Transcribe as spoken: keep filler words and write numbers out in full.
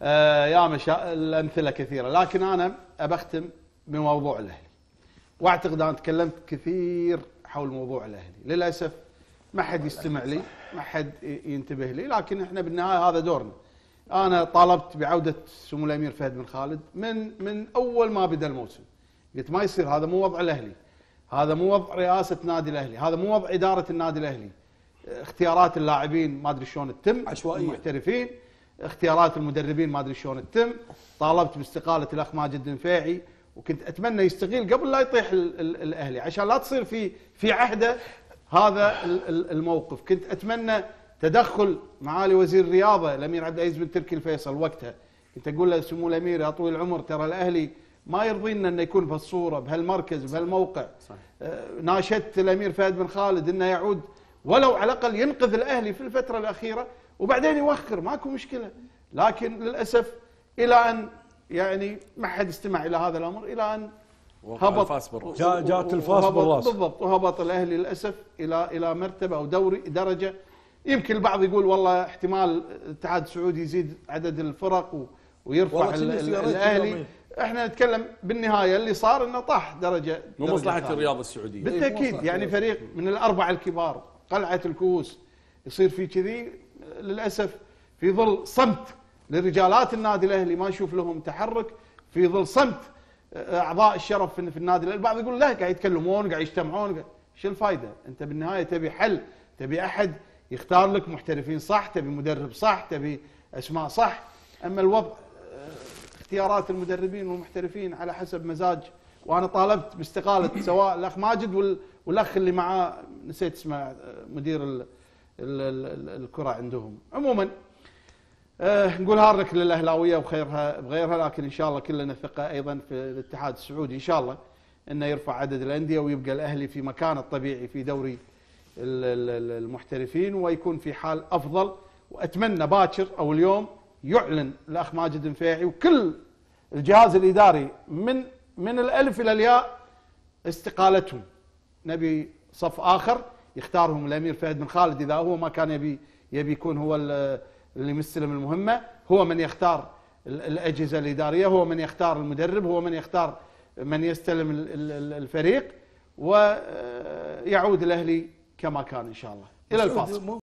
آه يا مشا الامثله كثيره، لكن انا ابختم بموضوع الاهلي. واعتقد انا تكلمت كثير حول موضوع الاهلي، للاسف ما حد يستمع لي، ما حد ينتبه لي، لكن احنا بالنهايه هذا دورنا. انا طالبت بعوده سمو الامير فهد بن خالد من من اول ما بدا الموسم. قلت ما يصير، هذا مو وضع الاهلي، هذا مو وضع رئاسه نادي الاهلي، هذا مو وضع اداره النادي الاهلي. اختيارات اللاعبين ما ادري شلون تتم، عشوائيه، المحترفين، اختيارات المدربين ما ادري شلون تتم. طالبت باستقاله الاخ ماجد النفيعي، وكنت اتمنى يستغيل قبل لا يطيح ال ال الاهلي عشان لا تصير في في عهده هذا الموقف. كنت اتمنى تدخل معالي وزير الرياضه الامير عبد العزيز بن تركي الفيصل. وقتها كنت اقول له سمو الامير يا طويل العمر، ترى الاهلي ما يرضينا انه يكون في الصوره بهالمركز بهالموقع. آه ناشدت الامير فهد بن خالد انه يعود ولو على الاقل ينقذ الاهلي في الفتره الاخيره وبعدين يوخر، ماكو مشكله. لكن للاسف الى ان يعني ما حد استمع الى هذا الامر، الى ان هبط جاء جاءت الفاس بالراس بالضبط، وهبط الاهلي للاسف الى الى مرتبه او دوري درجه. يمكن البعض يقول والله احتمال الاتحاد السعودي يزيد عدد الفرق ويرفع الاهلي. احنا نتكلم بالنهايه اللي صار انه طاح درجه ومصلحه الرياضه السعوديه بالتاكيد. يعني فريق من الاربعه الكبار قلعه الكؤوس يصير في كذي، للاسف في ظل صمت لرجالات النادي الاهلي، ما نشوف لهم تحرك، في ظل صمت اعضاء الشرف في النادي الاهلي. البعض يقول لا قاعد يتكلمون قاعد يجتمعون، شو الفائده؟ انت بالنهايه تبي حل، تبي احد يختار لك محترفين صح، تبي مدرب صح، تبي اسماء صح. اما الوضع اختيارات المدربين والمحترفين على حسب مزاج. وانا طالبت باستقاله سواء الاخ ماجد والاخ اللي معاه نسيت اسمه مدير ال ال الكره عندهم. عموما أه نقول هارك للاهلاويه وخيرها بغيرها، لكن ان شاء الله كلنا ثقه ايضا في الاتحاد السعودي ان شاء الله انه يرفع عدد الانديه ويبقى الاهلي في مكانه الطبيعي في دوري المحترفين ويكون في حال افضل. واتمنى باكر او اليوم يعلن الاخ ماجد النفيعي وكل الجهاز الاداري من من الالف الى الياء استقالتهم. نبي صف اخر يختارهم الامير فهد بن خالد، اذا هو ما كان يبي يبي يكون هو اللي مستلم المهمه، هو من يختار الاجهزه الاداريه، هو من يختار المدرب، هو من يختار من يستلم الفريق، ويعود الاهلي كما كان ان شاء الله. الى الفاصل.